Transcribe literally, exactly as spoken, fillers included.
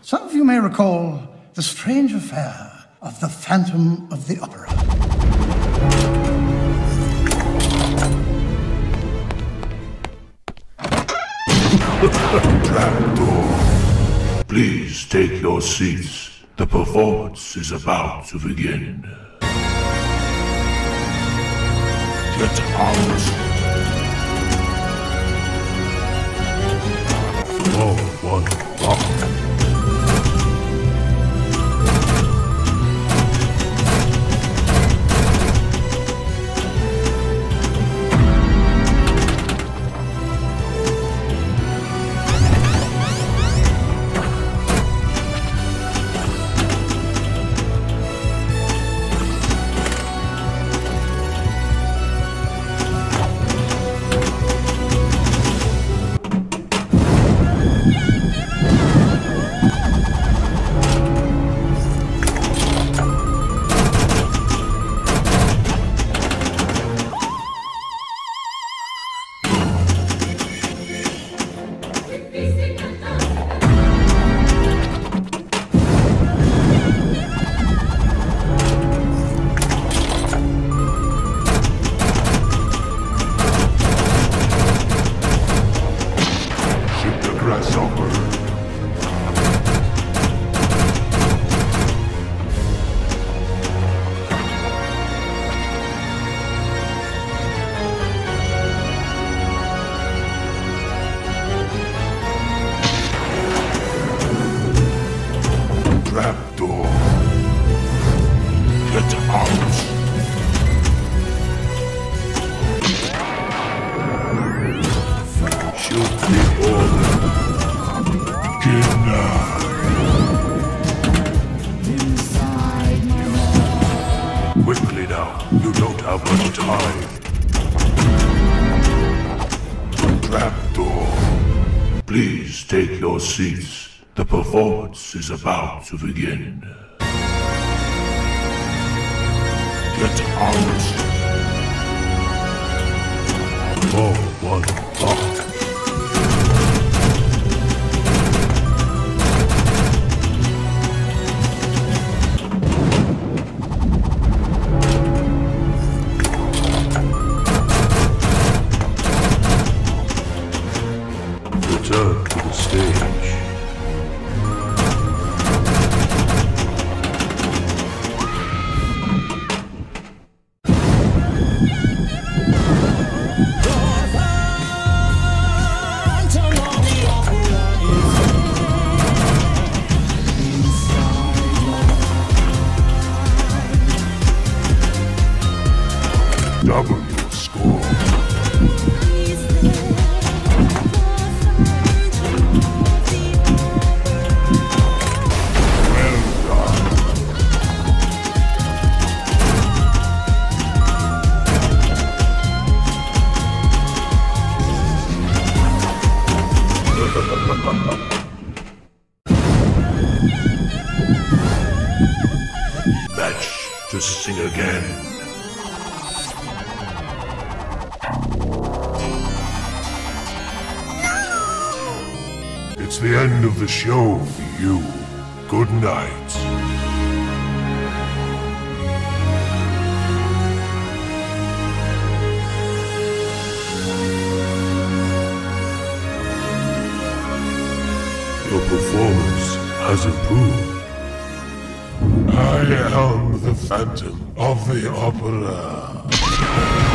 Some of you may recall the strange affair of the Phantom of the Opera. Trapdoor. Please take your seats. The performance is about to begin. Get out. Oh, one block. Trapdoor. Get out. Shoot the order. Denied. Quickly now, you don't have much time. Trapdoor. Please take your seats. The performance is about to begin. Get out. Oh, one block. Return to the stage. Double your score. Well done. Match to sing again. It's the end of the show for you. Good night. Your performance has improved. I am the Phantom of the Opera.